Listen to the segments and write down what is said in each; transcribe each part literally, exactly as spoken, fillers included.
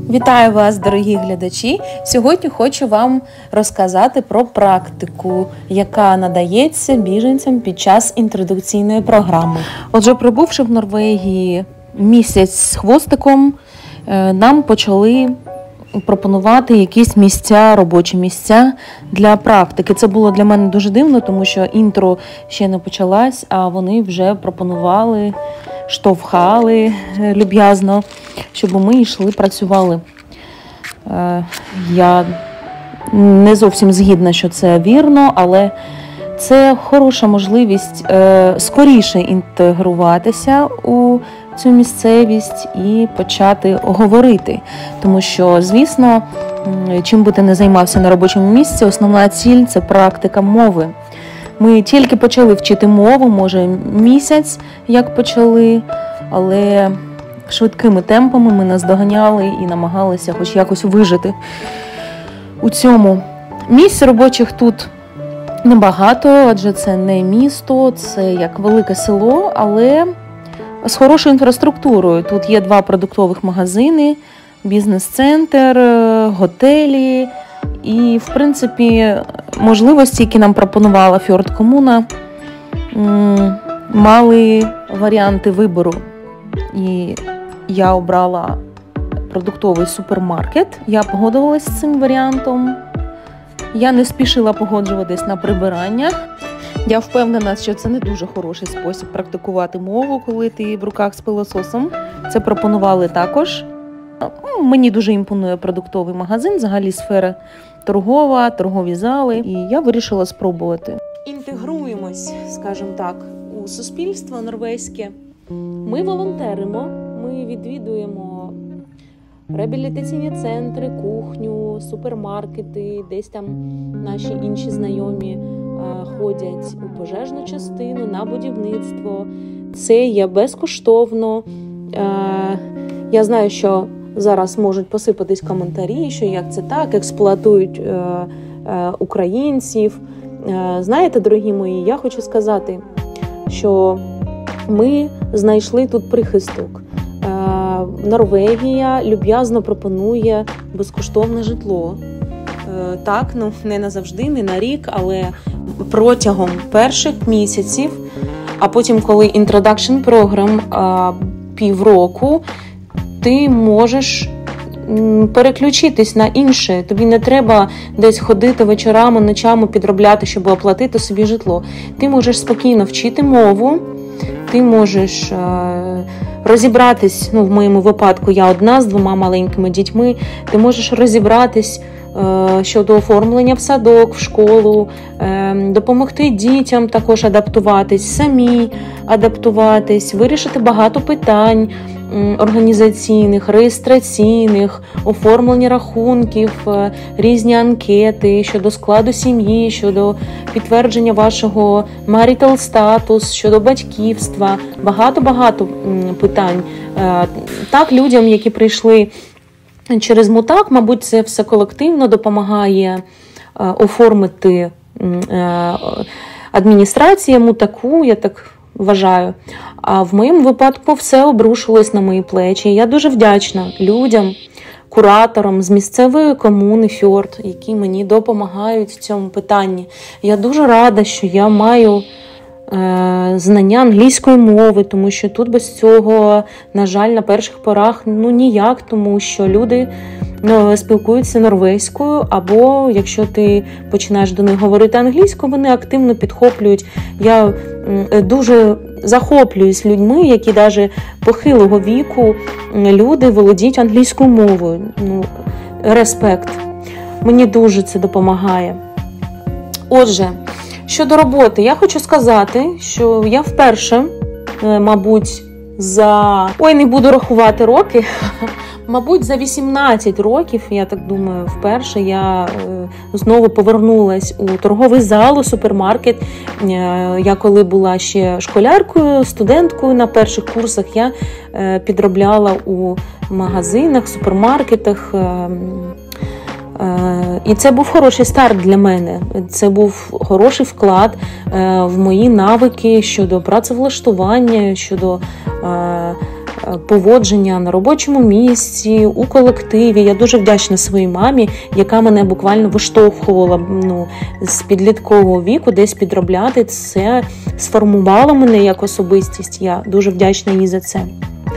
Вітаю вас, дорогі глядачі! Сьогодні хочу вам розказати про практику, яка надається біженцям під час інтродукційної програми. Отже, прибувши в Норвегії місяць з хвостиком, нам почали пропонувати якісь місця, робочі місця для практики. Це було для мене дуже дивно, тому що інтро ще не почалась, а вони вже пропонували, штовхали люб'язно, щоб ми йшли, працювали. Я не зовсім згідна, що це вірно, але це хороша можливість скоріше інтегруватися у цю місцевість і почати говорити. Тому що, звісно, чим би ти не займався на робочому місці, основна ціль – це практика мови. Ми тільки почали вчити мову, може місяць, як почали, але швидкими темпами ми наздоганяли і намагалися хоч якось вижити у цьому. Місць робочих тут небагато, адже це не місто, це як велике село, але з хорошою інфраструктурою. Тут є два продуктових магазини, бізнес-центр, готелі і, в принципі, можливості, які нам пропонувала Фьорд-комуна, мали варіанти вибору. І я обрала продуктовий супермаркет. Я погодилась з цим варіантом. Я не спішила погоджуватись на прибираннях. Я впевнена, що це не дуже хороший спосіб практикувати мову, коли ти в руках з пилососом. Це пропонували також. Мені дуже імпонує продуктовий магазин, взагалі сфера торгова, торгові зали. І я вирішила спробувати. Інтегруємось, скажімо так, у суспільство норвезьке. Ми волонтеримо, ми відвідуємо реабілітаційні центри, кухню, супермаркети, десь там наші інші знайомі ходять у пожежну частину, на будівництво. Це є безкоштовно. Я знаю, що зараз можуть посипатись коментарі, що як це так, експлуатують українців. Знаєте, дорогі мої, я хочу сказати, що ми знайшли тут прихисток. Норвегія люб'язно пропонує безкоштовне житло. Так, ну не назавжди, не на рік, але протягом перших місяців, а потім, коли introduction program півроку, ти можеш переключитись на інше. Тобі не треба десь ходити вечорами, ночами підробляти, щоб оплатити собі житло. Ти можеш спокійно вчити мову, ти можеш розібратись, ну в моєму випадку я одна з двома маленькими дітьми, ти можеш розібратись щодо оформлення в садок, в школу, допомогти дітям також адаптуватись, самі адаптуватись, вирішити багато питань організаційних, реєстраційних, оформлення рахунків, різні анкети щодо складу сім'ї, щодо підтвердження вашого marital status, щодо батьківства, багато-багато питань. Так, людям, які прийшли через Мутак, мабуть, це все колективно допомагає оформити адміністрація Мутаку, я так вважаю. А в моєму випадку все обрушилось на мої плечі. Я дуже вдячна людям, кураторам з місцевої комуни Фьорд, які мені допомагають в цьому питанні. Я дуже рада, що я маю е, знання англійської мови, тому що тут без цього, на жаль, на перших порах ну ніяк, тому що люди ну, спілкуються норвезькою, або якщо ти починаєш до них говорити англійською, вони активно підхоплюють. Я е, дуже захоплююсь людьми, які навіть похилого віку люди володіють англійською мовою. Ну, респект. Мені дуже це допомагає. Отже, щодо роботи, я хочу сказати, що я вперше, мабуть, за... Ой, не буду рахувати роки. Мабуть, за вісімнадцять років, я так думаю, вперше я е, знову повернулась у торговий зал, у супермаркет. Е, я коли була ще школяркою, студенткою на перших курсах, я е, підробляла у магазинах, супермаркетах. Е, е, і це був хороший старт для мене. Це був хороший вклад е, в мої навики щодо працевлаштування, щодо... Е, поводження на робочому місці, у колективі. Я дуже вдячна своїй мамі, яка мене буквально виштовхувала ну, з підліткового віку, десь підробляти. Це сформувало мене як особистість. Я дуже вдячна їй за це.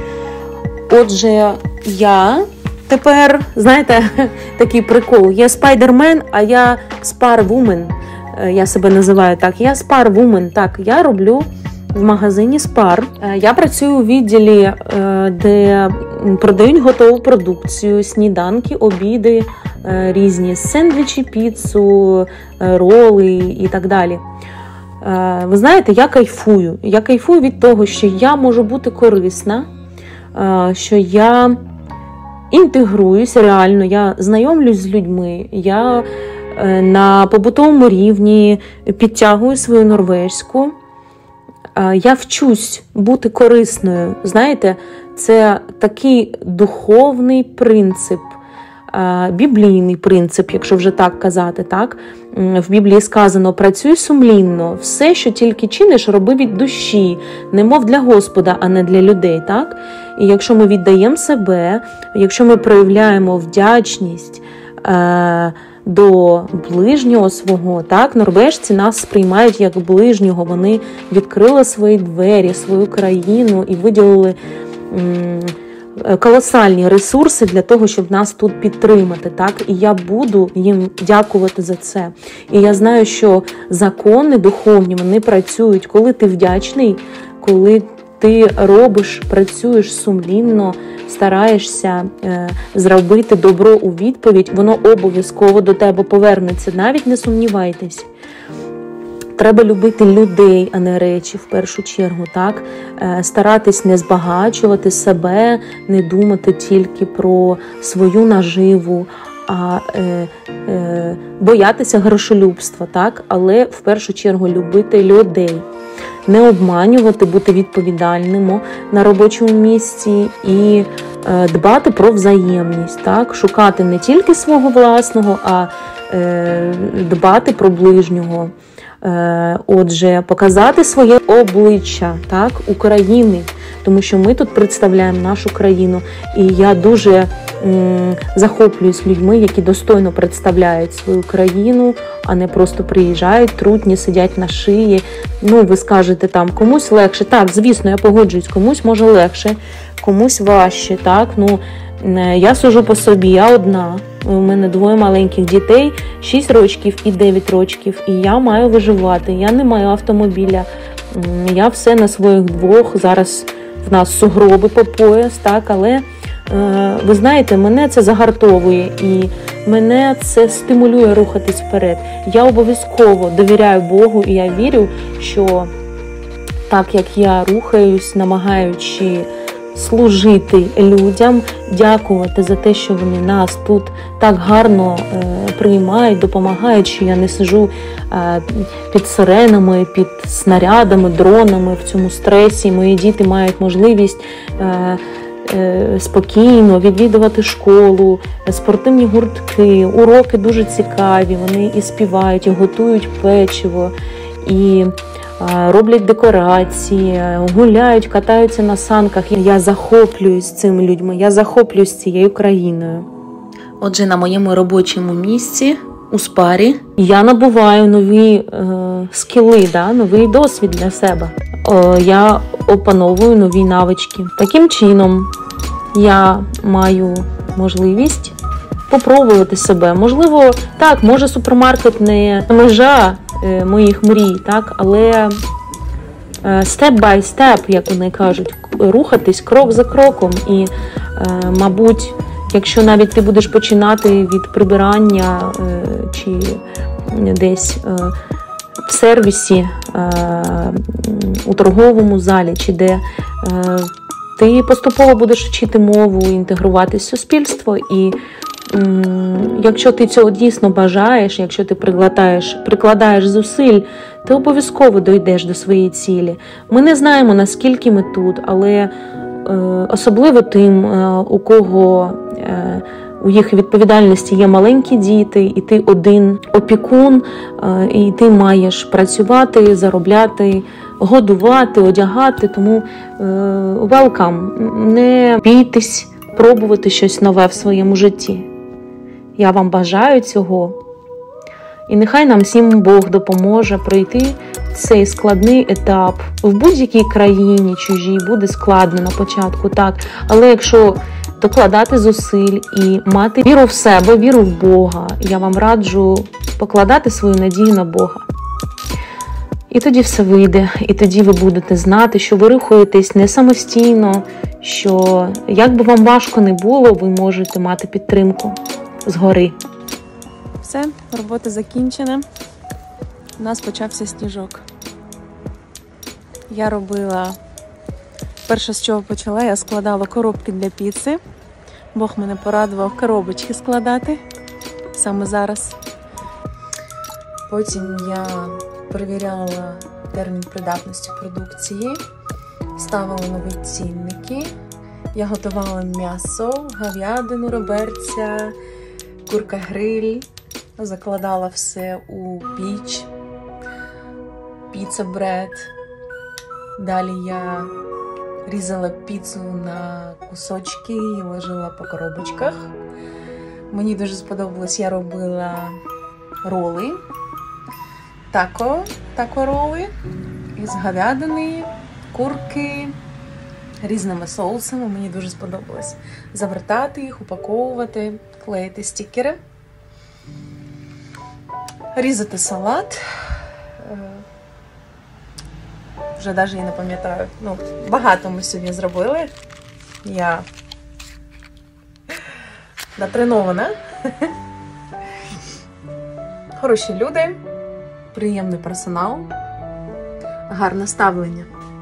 Отже, я тепер, знаєте, такий прикол. Я спайдермен, а я спар-вумен. Я себе називаю так. Я спар-вумен. Так, я роблю в магазині Спар. Я працюю у відділі, де продають готову продукцію, сніданки, обіди різні, сендвічі, піцу, роли і так далі. Ви знаєте, я кайфую. Я кайфую від того, що я можу бути корисна, що я інтегруюся реально, я знайомлюсь з людьми, я на побутовому рівні підтягую свою норвезьку. Я вчусь бути корисною. Знаєте, це такий духовний принцип, біблійний принцип, якщо вже так казати, так? В Біблії сказано: працюй сумлінно, все, що тільки чиниш, роби від душі, немов для Господа, а не для людей, так? І якщо ми віддаємо себе, якщо ми проявляємо вдячність е- до ближнього свого, так, норвежці нас сприймають як ближнього, вони відкрили свої двері, свою країну і виділили м- колосальні ресурси для того, щоб нас тут підтримати, так? І я буду їм дякувати за це. І я знаю, що закони духовні, вони працюють, коли ти вдячний, коли ти робиш, працюєш сумлінно, стараєшся е, зробити добро у відповідь, воно обов'язково до тебе повернеться, навіть не сумнівайтесь. Треба любити людей, а не речі, в першу чергу, так? Старатись не збагачувати себе, не думати тільки про свою наживу, а е, е, боятися грошолюбства, так? Але в першу чергу любити людей. Не обманювати, бути відповідальним на робочому місці і е, дбати про взаємність, так? Шукати не тільки свого власного, а е, дбати про ближнього. Отже, показати своє обличчя, так, України, тому що ми тут представляємо нашу країну. І я дуже м, захоплююсь людьми, які достойно представляють свою країну, а не просто приїжджають, трутні, сидять на шиї. Ну, ви скажете там, комусь легше. Так, звісно, я погоджуюсь, комусь може легше, комусь важче, так, ну, я сужу по собі, я одна. У мене двоє маленьких дітей, шість років і дев'ять років, і я маю виживати, я не маю автомобіля, я все на своїх двох, зараз в нас сугроби по пояс, так, але ви знаєте, мене це загартовує і мене це стимулює рухатись вперед. Я обов'язково довіряю Богу і я вірю, що так як я рухаюсь, намагаючи служити людям, дякувати за те, що вони нас тут так гарно е, приймають, допомагають, що я не сиджу е, під сиренами, під снарядами, дронами в цьому стресі. Мої діти мають можливість е, е, спокійно відвідувати школу, спортивні гуртки, уроки дуже цікаві, вони і співають, і готують печиво, і роблять декорації, гуляють, катаються на санках. Я захоплююсь цими людьми, я захоплююсь цією країною. Отже, на моєму робочому місці у Спарі я набуваю нові е, скіли, да, новий досвід для себе. Е, я опановую нові навички. Таким чином я маю можливість попробувати себе. Можливо, так, може супермаркет не межа моїх мрій, так, але степ бай степ, як вони кажуть, рухатись крок за кроком. І, мабуть, якщо навіть ти будеш починати від прибирання чи десь в сервісі, у торговому залі, чи де ти поступово будеш вчити мову, інтегруватись в суспільство, і якщо ти цього дійсно бажаєш, якщо ти прикладаєш, прикладаєш зусиль, ти обов'язково дійдеш до своєї цілі. Ми не знаємо, наскільки ми тут, але е, особливо тим, е, у кого е, у їх відповідальності є маленькі діти, і ти один опікун, е, і ти маєш працювати, заробляти годувати, одягати, тому welcome. Не бійтесь пробувати щось нове в своєму житті. Я вам бажаю цього. І нехай нам всім Бог допоможе пройти цей складний етап. В будь-якій країні чужій буде складно на початку, так. Але якщо докладати зусиль і мати віру в себе, віру в Бога, я вам раджу покладати свою надію на Бога. І тоді все вийде, і тоді ви будете знати, що ви рухаєтесь не самостійно, що як би вам важко не було, ви можете мати підтримку згори. Все, робота закінчена. У нас почався сніжок. Я робила, перше з чого почала, я складала коробки для піци. Бог мене порадував коробочки складати саме зараз. Потім я перевіряла термін придатності продукції, ставила нові цінники. Я готувала м'ясо, говядину, реберця, курка-гриль. Закладала все у піч, піца-бред. Далі я різала піцу на кусочки і ложила по коробочках. Мені дуже сподобалось, я робила роли, тако, тако-роли із говядини, курки, різними соусами. Мені дуже сподобалось завертати їх, упаковувати, клеїти стікери. Різати салат. Вже навіть я не пам'ятаю. Ну, багато ми сьогодні зробили. Я натренована. Хороші люди, приємний персонал, гарне ставлення.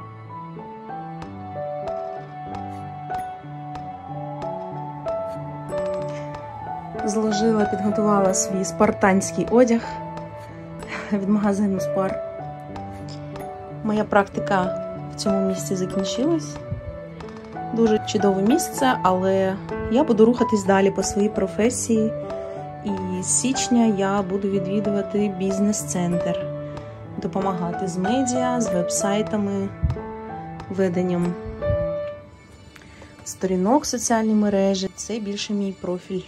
Зложила, підготувала свій спартанський одяг від магазину Спар. Моя практика в цьому місці закінчилась. Дуже чудове місце, але я буду рухатись далі по своїй професії. І з січня я буду відвідувати бізнес-центр, допомагати з медіа, з веб-сайтами, веденням сторінок в соціальній мережі. Це більше мій профіль.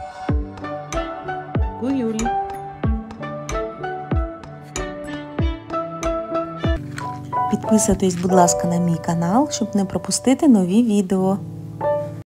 Юлі. Підписуйтесь, будь ласка, на мій канал, щоб не пропустити нові відео.